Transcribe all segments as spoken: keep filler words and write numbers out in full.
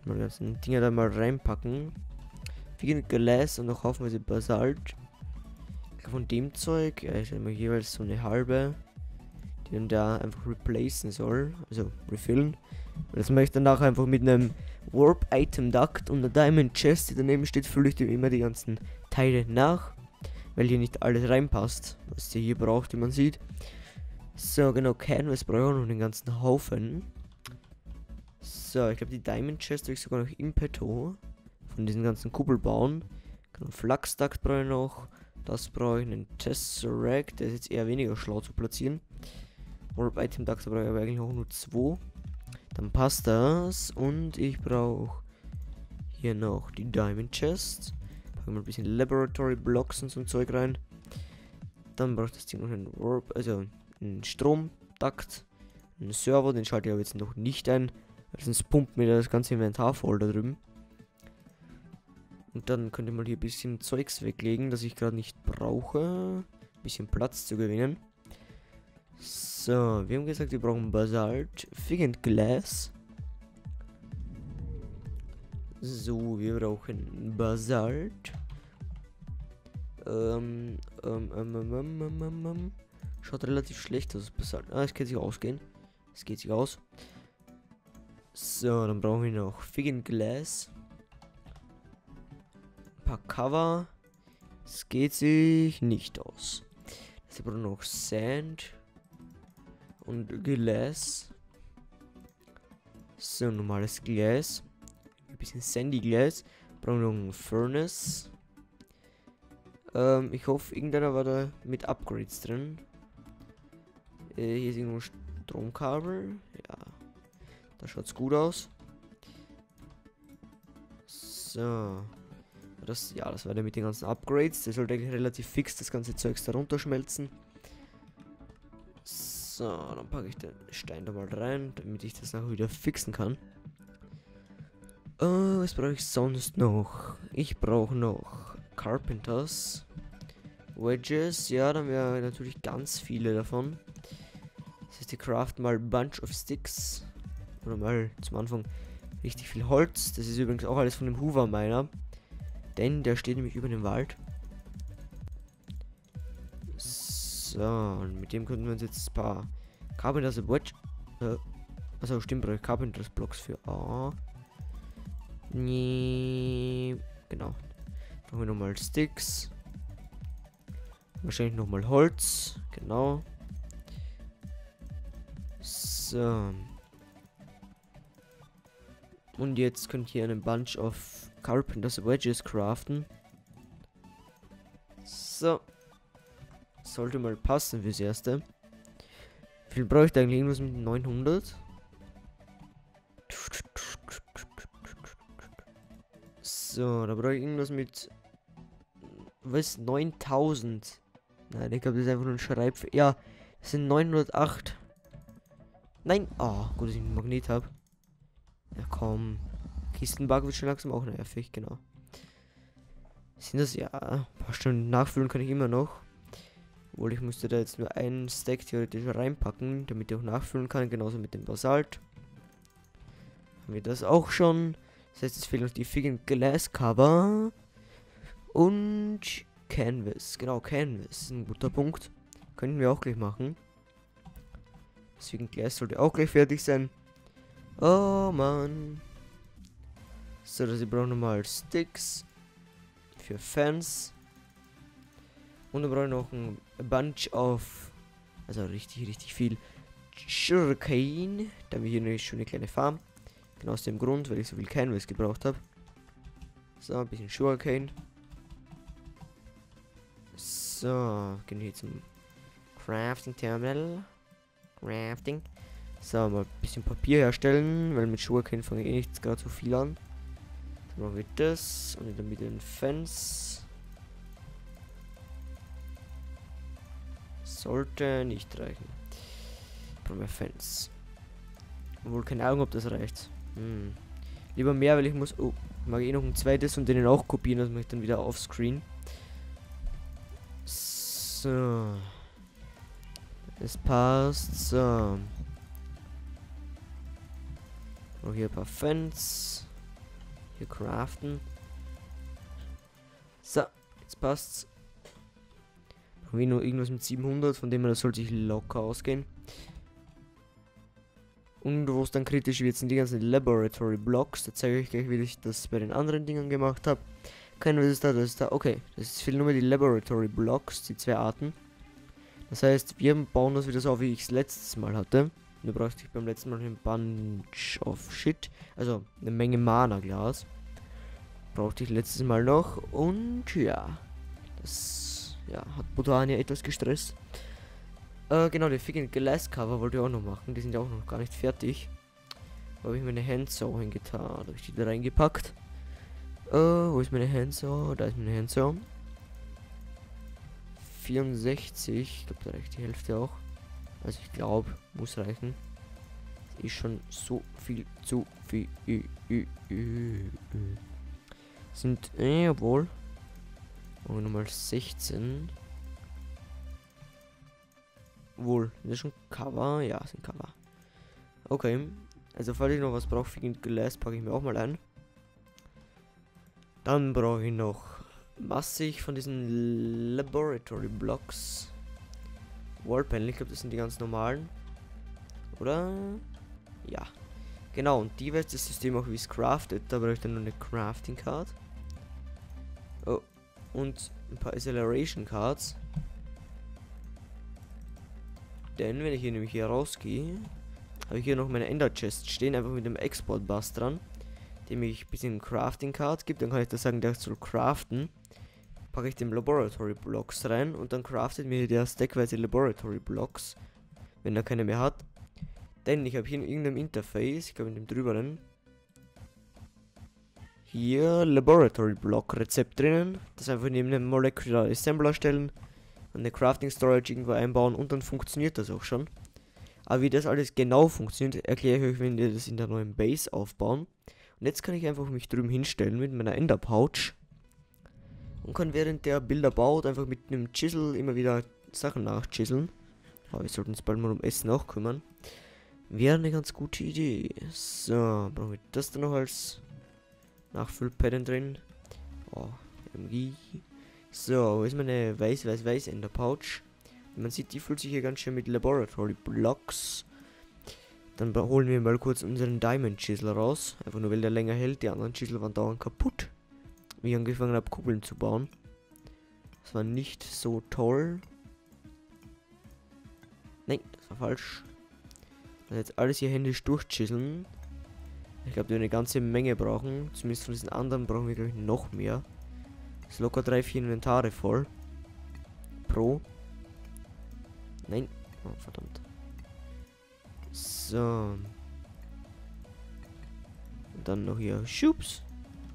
Können wir die ganzen Dinger da mal reinpacken. Viel Glas und noch haufenweise Basalt. Von dem Zeug, ja, ich habe jeweils so eine halbe, die dann da einfach replacen soll, also refillen. Und das mache ich dann nachher einfach mit einem Warp Item Duct und einer Diamond Chest, die daneben steht, fülle ich dem immer die ganzen Teile nach, weil hier nicht alles reinpasst, was der hier braucht, wie man sieht. So, genau, Canvas brauche ich auch noch den ganzen Haufen. So, ich glaube, die Diamond Chest habe ich sogar noch im Petto. Von diesen ganzen Kuppelbauen. Genau, Flux Duct brauche ich noch. Das brauche ich, einen Tesseract, der ist jetzt eher weniger schlau zu platzieren. Warp Item Duct brauche ich aber eigentlich auch nur zwei. Dann passt das. Und ich brauche hier noch die Diamond Chest. Packen wir ein bisschen Laboratory Blocks und so ein Zeug rein. Dann braucht das Ding noch einen Warp, also einen Stromduct. Einen Server, den schalte ich aber jetzt noch nicht ein. Sonst pumpt mir das ganze Inventar voll da drüben. Und dann könnte man hier ein bisschen Zeugs weglegen, das ich gerade nicht brauche. Ein bisschen Platz zu gewinnen. So, wir haben gesagt, wir brauchen Basalt, Fig and Glass. So, wir brauchen Basalt. Ähm, ähm, ähm, ähm, ähm, ähm, ähm. Schaut relativ schlecht aus, Basalt. Ah, es geht sich ausgehen. Es geht sich aus. So, dann brauchen wir noch Fig and Glass. Paar Cover. Es geht sich nicht aus. Sie brauchen noch Sand und Glas. So, normales Glas. Ein bisschen Sandy Glas. Brauchen noch ein Furnace. Ähm, ich hoffe, irgendeiner war da mit Upgrades drin. Äh, hier ist irgendwo ein Stromkabel. Ja, da schaut's gut aus. So. Das, ja, das war der mit den ganzen Upgrades. Der sollte eigentlich relativ fix das ganze Zeugs darunter schmelzen. So, dann packe ich den Stein da mal rein, damit ich das nachher wieder fixen kann. Uh, was brauche ich sonst noch? Ich brauche noch Carpenters. Wedges, ja, dann wäre natürlich ganz viele davon. Das heißt, ich craft mal Bunch of Sticks. Oder mal zum Anfang richtig viel Holz. Das ist übrigens auch alles von dem Hoover Miner. Denn der steht nämlich über dem Wald. So, und mit dem könnten wir uns jetzt ein paar Carpenters Wedge. Äh, also stimmt, brauche ich Carpenters Blocks für A. Nee, genau. Brauchen wir nochmal Sticks. Wahrscheinlich nochmal Holz. Genau. So. Und jetzt könnt ihr einen Bunch of Carpenters Wedges craften. So. Sollte mal passen fürs Erste. Wie viel brauche ich da eigentlich? Irgendwas mit neunhundert? So, da brauche ich irgendwas mit... Was? neuntausend? Nein, ich glaube, das ist einfach nur ein Schreibfehler. Ja, das sind neunhundertacht. Nein! Oh, gut, dass ich einen Magnet habe. Ja, komm. Kistenbug wird schon langsam auch nervig, genau. Sind das ja... Ein paar Stunden nachfüllen kann ich immer noch. Obwohl, ich musste da jetzt nur einen Stack theoretisch reinpacken, damit ich auch nachfüllen kann. Genauso mit dem Basalt. Haben wir das auch schon. Das heißt, es fehlen noch die Fig and Glass Cover. Und Canvas. Genau, Canvas ist ein guter Punkt. Könnten wir auch gleich machen. Deswegen Glas sollte auch gleich fertig sein. Oh Mann. So, dass ich brauche nochmal Sticks. Für Fans. Und dann brauche ich noch ein Bunch of. Also richtig, richtig viel Sugarcane. Da haben wir hier eine schöne kleine Farm. Genau aus dem Grund, weil ich so viel Canvas gebraucht habe. So, ein bisschen Sugarcane. So, gehen wir hier zum Crafting Terminal. Crafting. So, mal ein bisschen Papier herstellen, weil mit Sugarcane fange ich eh nichts gerade so viel an. Dann machen wir das und in der Mitte ein Fence. Sollte nicht reichen. Brauchen wir Fence. Obwohl, keine Ahnung, ob das reicht. Hm. Lieber mehr, weil ich muss... Oh, ich mag eh noch ein zweites und den auch kopieren, das mache ich dann wieder offscreen. So. Es passt. So. Noch hier ein paar Fans. Hier craften. So, jetzt passt's. Brauchen wir nur irgendwas mit siebenhundert, von dem her das soll sich locker ausgehen. Und wo es dann kritisch wird, sind die ganzen Laboratory Blocks. Da zeige ich gleich, wie ich das bei den anderen Dingen gemacht habe. Kein, was ist da, das ist da. Okay, das fehlen nur mehr die Laboratory Blocks, die zwei Arten. Das heißt, wir bauen das wieder so auf, wie ich es letztes Mal hatte. Da brauchte ich beim letzten Mal ein Bunch of Shit. Also eine Menge Mana-Glas. Brauchte ich letztes Mal noch. Und ja, das ja, hat Botania etwas gestresst. Äh, genau, die Fig and Glass Cover wollte ich auch noch machen. Die sind ja auch noch gar nicht fertig. Wo habe ich meine Handsaw hingetan? Da habe ich die da reingepackt. Äh, wo ist meine Handsaw? Da ist meine Handsaw. vierundsechzig. Ich glaube, da reicht die Hälfte auch. Also ich glaube, muss reichen. Das ist schon so viel zu viel. Sind, äh, obwohl. Oh, nochmal sechzehn. Wohl, das ist schon Cover. Ja, sind Cover. Okay. Also falls ich noch was brauche für Glas, packe ich mir auch mal ein. Dann brauche ich noch massig von diesen Laboratory Blocks. Wallpanel, ich glaube, das sind die ganz normalen. Oder? Ja. Genau, und die weiß das System auch, wie es craftet. Da brauche ich dann nur eine Crafting Card. Oh. Und ein paar Acceleration Cards. Denn wenn ich hier nämlich hier rausgehe, habe ich hier noch meine Ender Chest stehen, einfach mit dem Export Bus dran, dem ich ein bisschen Crafting Card gibt. Dann kann ich da sagen, der soll craften. Packe ich dem Laboratory Blocks rein und dann craftet mir der stackweise Laboratory Blocks, wenn er keine mehr hat. Denn ich habe hier in irgendeinem Interface, ich glaube in dem drüberen, hier Laboratory Block Rezept drinnen. Das einfach neben einem Molecular Assembler stellen, eine Crafting Storage irgendwo einbauen und dann funktioniert das auch schon. Aber wie das alles genau funktioniert, erkläre ich euch, wenn wir das in der neuen Base aufbauen. Und jetzt kann ich einfach mich drüben hinstellen mit meiner Ender Pouch und kann während der Bilder baut einfach mit einem Chisel immer wieder Sachen nachchiseln. Aber wir sollten uns bald mal um Essen auch kümmern. Wäre eine ganz gute Idee. So, brauchen wir das dann noch als Nachfüllpadden drin. Oh, irgendwie. So, wo ist meine weiß, weiß, weiß Ender Pouch? Man sieht, die fühlt sich hier ganz schön mit Laboratory Blocks. Dann holen wir mal kurz unseren Diamond Chisel raus. Einfach nur, weil der länger hält. Die anderen Chisel waren dauernd kaputt. Wie ich angefangen habe, Kuppeln zu bauen. Das war nicht so toll. Nein, das war falsch. Also jetzt alles hier händisch durchchiseln. Ich glaube, wir eine ganze Menge brauchen. Zumindest von diesen anderen brauchen wir, glaube ich, noch mehr. Das ist locker drei, vier Inventare voll. Pro. Nein. Oh, verdammt. So. Und dann noch hier Schubs.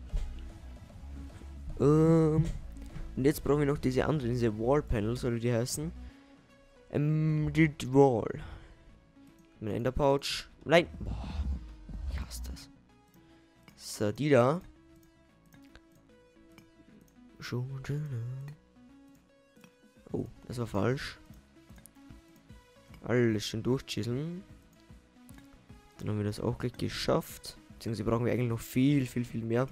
Ähm. Und jetzt brauchen wir noch diese andere, diese Wall Panels, soll die heißen. Emerald Wall. Mein Ender Pouch. Nein. Boah. Ich hasse das. So, die da. Oh, das war falsch. Alles schon durchchiseln. Dann haben wir das auch gleich geschafft. Beziehungsweise brauchen wir eigentlich noch viel, viel, viel mehr.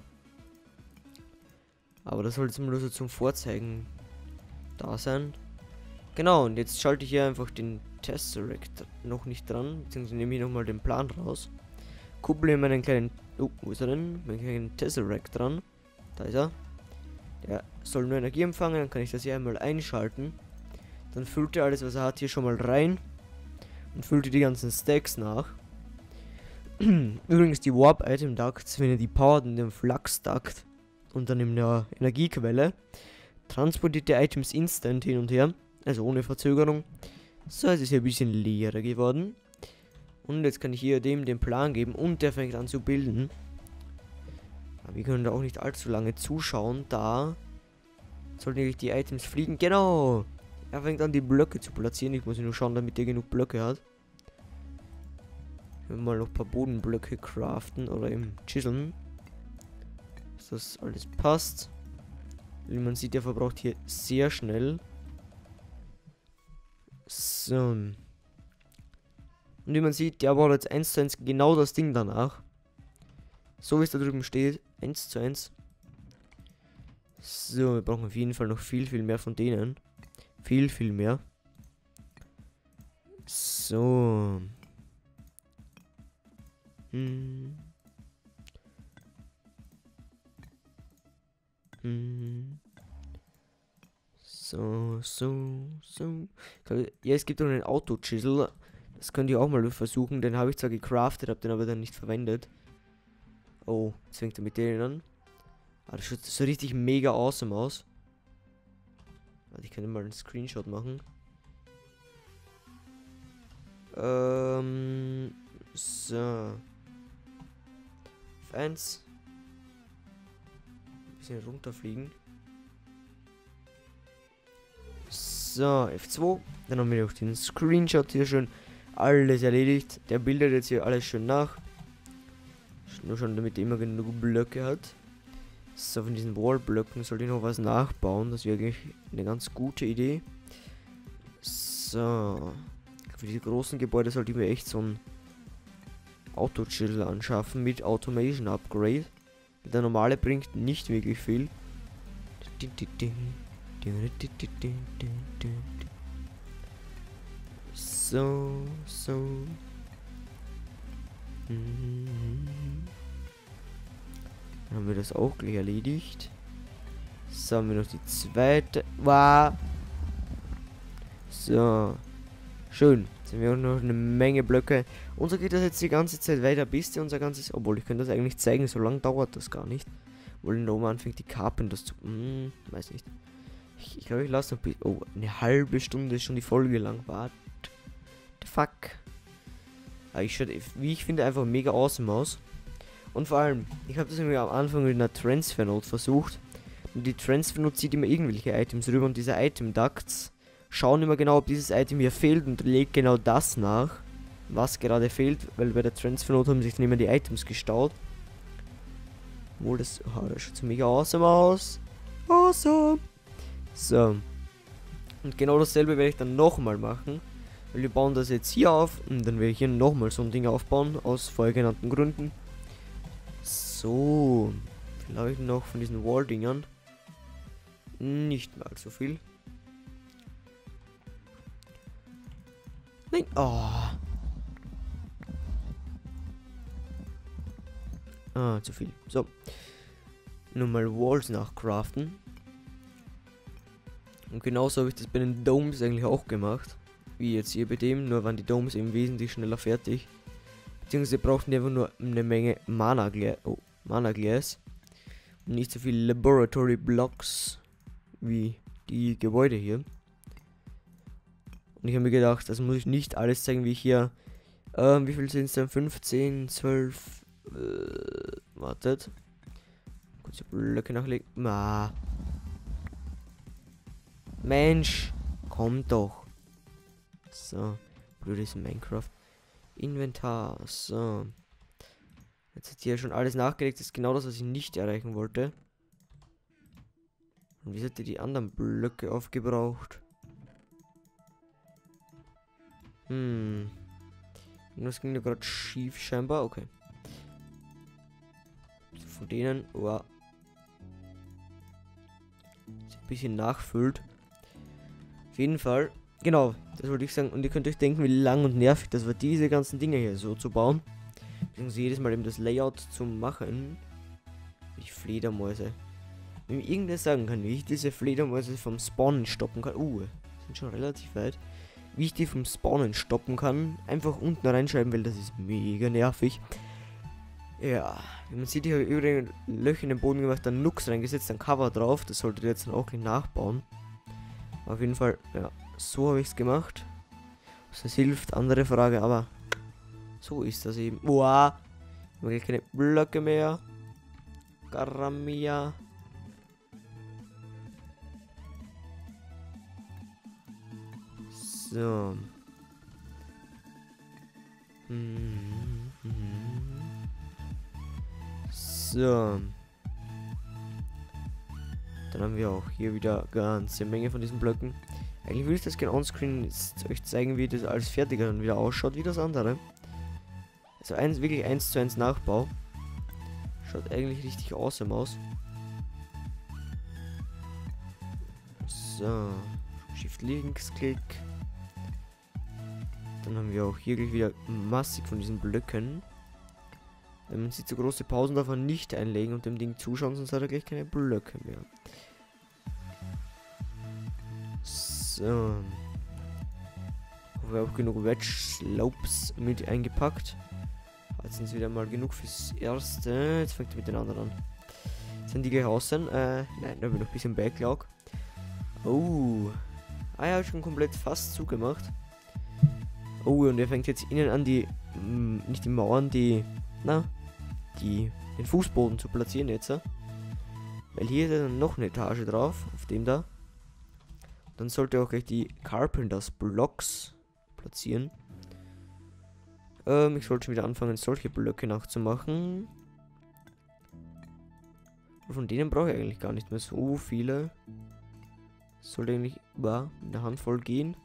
Aber das soll jetzt mal nur so zum Vorzeigen da sein. Genau, und jetzt schalte ich hier einfach den Tesseract noch nicht dran. Beziehungsweise nehme ich nochmal den Plan raus. Kupple hier meinen kleinen... Oh, wo ist er denn? Meinen kleinen Tesseract dran. Da ist er. Der soll nur Energie empfangen, dann kann ich das hier einmal einschalten. Dann füllt er alles, was er hat, hier schon mal rein. Und füllt die ganzen Stacks nach. Übrigens die Warp Item Ducts, wenn ihr die powert in dem Flux Duct und dann in der Energiequelle, transportiert die Items instant hin und her. Also ohne Verzögerung. So, es ist hier ein bisschen leerer geworden. Und jetzt kann ich hier dem den Plan geben und der fängt an zu bilden. Aber wir können da auch nicht allzu lange zuschauen, da sollten nämlich die Items fliegen. Genau! Er fängt an, die Blöcke zu platzieren. Ich muss nur schauen, damit er genug Blöcke hat. Wir mal noch ein paar Bodenblöcke craften oder im Chiseln. Dass das alles passt. Wie man sieht, der verbraucht hier sehr schnell. So. Und wie man sieht, der baut jetzt eins zu eins genau das Ding danach. So wie es da drüben steht. eins zu eins. So, wir brauchen auf jeden Fall noch viel, viel mehr von denen. Viel, viel mehr. So. Hm. Hm. So, so, so. Ja, es gibt auch einen Auto-Chisel. Das könnt ihr auch mal versuchen. Den habe ich zwar gecraftet, habe den aber dann nicht verwendet. Oh, jetzt fängt er mit denen an. Ah, das schaut so richtig mega awesome aus. Also ich könnte mal einen Screenshot machen. Ähm, so. Fans. Ein bisschen runterfliegen. So, F zwei. Dann haben wir noch den Screenshot hier schon. Alles erledigt. Der bildet jetzt hier alles schön nach. Nur schon damit er immer genug Blöcke hat. So, von diesen Wallblöcken sollte ich noch was nachbauen. Das wäre eigentlich eine ganz gute Idee. So. Für diese großen Gebäude sollte ich mir echt so ein Auto-Chill anschaffen mit Automation Upgrade. Der normale bringt nicht wirklich viel. So, so. Dann haben wir das auch gleich erledigt. So, haben wir noch die zweite. Wow. So. Schön. Jetzt haben wir auch noch eine Menge Blöcke. Und so geht das jetzt die ganze Zeit weiter, bis die unser ganzes. Obwohl, ich könnte das eigentlich zeigen, so lange dauert das gar nicht. Obwohl, da oben anfängt die Carpenters zu. Hm, weiß nicht. Ich, ich glaube, ich lasse noch bis. Oh, eine halbe Stunde ist schon die Folge lang. What the fuck? Aber ich schaut, wie ich finde, einfach mega awesome aus. Und vor allem, ich habe das irgendwie am Anfang mit einer Transfer Note versucht. Und die Transfer Note zieht immer irgendwelche Items rüber und diese Item Ducts schauen immer genau, ob dieses Item hier fehlt und legt genau das nach, was gerade fehlt, weil bei der Transfer Note haben sich dann immer die Items gestaut. Obwohl das, oh, das schaut so mega awesome aus. Awesome. So. Und genau dasselbe werde ich dann nochmal machen. Weil wir bauen das jetzt hier auf und dann werde ich hier nochmal so ein Ding aufbauen, aus vorher genannten Gründen. So. Viel habe ich noch von diesen Wall-Dingern. Nicht mal so viel. Nein. Oh. Ah, zu viel. So. Nur mal Walls nachcraften. Und genauso habe ich das bei den Domes eigentlich auch gemacht. Wie jetzt hier bei dem, nur waren die Domes eben wesentlich schneller fertig. Beziehungsweise brauchten die einfach nur eine Menge Mana Glass. Oh, Mana Glass. Und nicht so viel Laboratory Blocks wie die Gebäude hier. Und ich habe mir gedacht, das muss ich nicht alles zeigen, wie ich hier. Ähm, wie viel sind es denn? fünfzehn, zwölf. Äh, wartet. Kurz die Blöcke nachlegen. Ah. Mensch, komm doch. So, blödes Minecraft. Inventar, so. Jetzt hat hier schon alles nachgelegt. Das ist genau das, was ich nicht erreichen wollte. Und wie hat ihr die anderen Blöcke aufgebraucht? Hm. Das ging ja gerade schief scheinbar. Okay. So, von denen. Wow. Ein bisschen nachfüllt. Auf jeden Fall. Genau, das wollte ich sagen. Und ihr könnt euch denken, wie lang und nervig das war, diese ganzen Dinge hier so zu bauen. Beziehungsweise jedes Mal eben das Layout zu machen. Die Fledermäuse. Wenn mir irgendwer sagen kann, wie ich diese Fledermäuse vom Spawnen stoppen kann. Uh, sind schon relativ weit. Wie ich die vom Spawnen stoppen kann. Einfach unten reinschreiben, weil das ist mega nervig. Ja, wie man sieht, ich habe über den Löcher in den Boden gemacht, dann Nux reingesetzt, dann Cover drauf. Das solltet ihr jetzt dann auch gleich nachbauen. Auf jeden Fall, ja, so habe ich es gemacht. Das hilft, andere Frage, aber so ist das eben. Wow, ich habe keine Blöcke mehr. Karamia. So. Mhm. So. Dann haben wir auch hier wieder eine ganze Menge von diesen Blöcken. Eigentlich würde ich das gerne onscreen jetzt euch zeigen, wie das alles fertiger dann wieder ausschaut, wie das andere. Also eins, wirklich eins zu eins Nachbau. Schaut eigentlich richtig awesome aus. So. Shift Linksklick. Dann haben wir auch hier gleich wieder massig von diesen Blöcken. Wenn man sieht, so große Pausen darf man nicht einlegen und dem Ding zuschauen, sonst hat er gleich keine Blöcke mehr. So. Haben wir auch genug Wedge Slopes mit eingepackt. Jetzt sind es wieder mal genug fürs Erste. Jetzt fängt er mit den anderen an. Sind die gleich außen? Äh, nein, da haben wir noch ein bisschen Backlog. Oh. Ah ja, schon komplett fast zugemacht. Oh, und er fängt jetzt innen an, die, mh, nicht die Mauern, die, na, die, den Fußboden zu platzieren jetzt. Weil hier ist dann noch eine Etage drauf, auf dem da. Dann sollte er auch gleich die Carpenters Blocks platzieren. Ähm, ich sollte schon wieder anfangen, solche Blöcke nachzumachen. Von denen brauche ich eigentlich gar nicht mehr so viele. Sollte eigentlich über eine Handvoll gehen.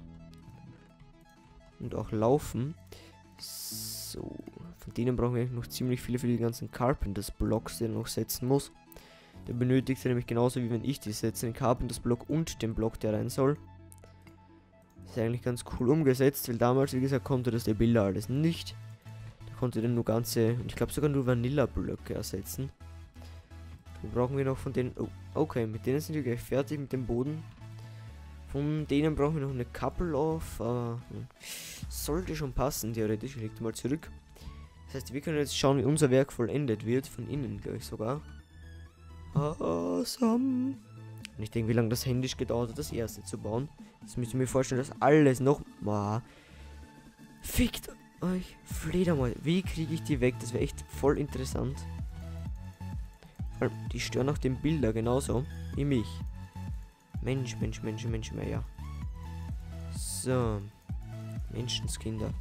Und auch laufen. So. Von denen brauchen wir eigentlich noch ziemlich viele für die ganzen Carpenters Blocks, die er noch setzen muss. Der benötigt er nämlich genauso wie wenn ich die setze, den Carpenters Block und den Block, der rein soll. Das ist eigentlich ganz cool umgesetzt, weil damals, wie gesagt, konnte das der Bilder alles nicht. Da konnte er nur ganze, und ich glaube sogar nur Vanilla-Blöcke ersetzen. Dann brauchen wir noch von denen, oh, okay, mit denen sind wir gleich fertig mit dem Boden. Von denen brauchen wir noch eine Couple of, aber hm, sollte schon passen, theoretisch. Ich leg mal zurück. Das heißt, wir können jetzt schauen, wie unser Werk vollendet wird, von innen gleich sogar. Awesome. Und ich denke, wie lange das händisch gedauert hat, das erste zu bauen. Jetzt müsst ihr mir vorstellen, dass alles noch... Wow. Fickt euch Fledermäuse. Wie kriege ich die weg? Das wäre echt voll interessant. Vor allem, die stören auch den Bilder genauso wie mich. Mensch, Mensch, Mensch, Mensch, mehr, ja. So. Menschenskinder.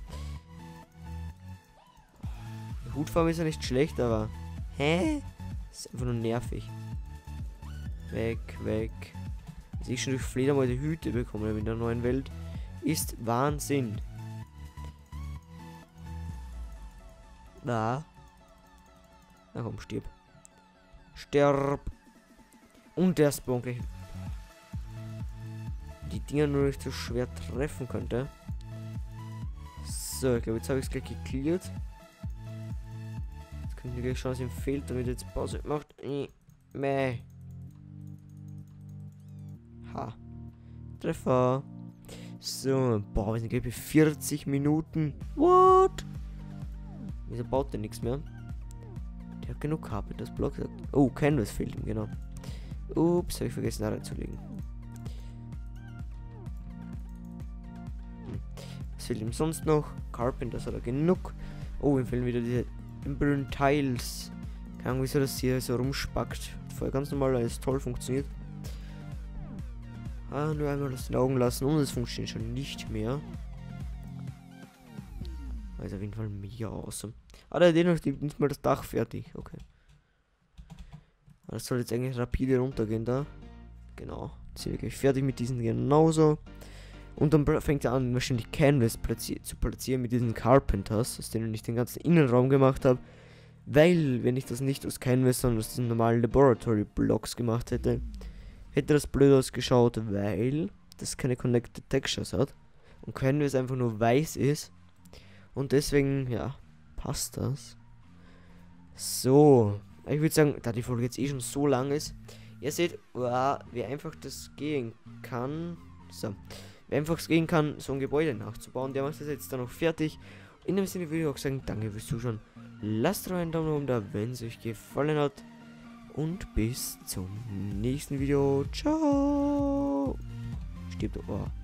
Die Hutfarbe ist ja nicht schlecht, aber... Hä? Das ist einfach nur nervig. Weg, weg. Dass ich schon durch Fledermäuse Hüte bekomme in der neuen Welt, ist Wahnsinn. Da. Na komm, stirb. Sterb. Und der Spawn gleich. Die Dinger nur nicht so schwer treffen könnte. So, ich glaube, jetzt habe ich es gleich geklärt. Jetzt können wir gleich schauen, was ihm fehlt, damit er jetzt Pause macht. Meh. Ha. Treffer. So, boah, wir sind gleich bei vierzig Minuten. What? Wieso baut der nichts mehr? Der hat genug Carpenters Block. Oh, Canvas fehlt ihm, genau. Ups, habe ich vergessen, da reinzulegen. Hm. Was fehlt ihm sonst noch? Carpenters hat er genug. Oh, ihm fehlen wieder diese blöden Tiles. Keine Ahnung, wieso das hier so rumspackt. Vorher ganz normal, alles toll funktioniert. Ah, nur einmal aus den Augen lassen und es funktioniert schon nicht mehr. Also auf jeden Fall mega awesome. Ah, der hat eh noch nicht mal das Dach fertig. Okay. Das soll jetzt eigentlich rapide runtergehen da. Genau. Jetzt sind wir gleich fertig mit diesen genauso. Und dann fängt er an, wahrscheinlich Canvas platzi zu platzieren mit diesen Carpenters, aus denen ich den ganzen Innenraum gemacht habe. Weil, wenn ich das nicht aus Canvas, sondern aus diesen normalen Laboratory Blocks gemacht hätte, hätte das blöd ausgeschaut, weil das keine Connected Textures hat. Und Canvas einfach nur weiß ist. Und deswegen, ja, passt das. So. Ich würde sagen, da die Folge jetzt eh schon so lang ist, ihr seht, wow, wie einfach das gehen kann. So. Wie einfach es gehen kann, so ein Gebäude nachzubauen. Der macht das jetzt dann noch fertig. In dem Sinne würde ich auch sagen, danke fürs Zuschauen. Lasst doch einen Daumen oben da, wenn es euch gefallen hat. Und bis zum nächsten Video. Ciao. Stirbt, oh.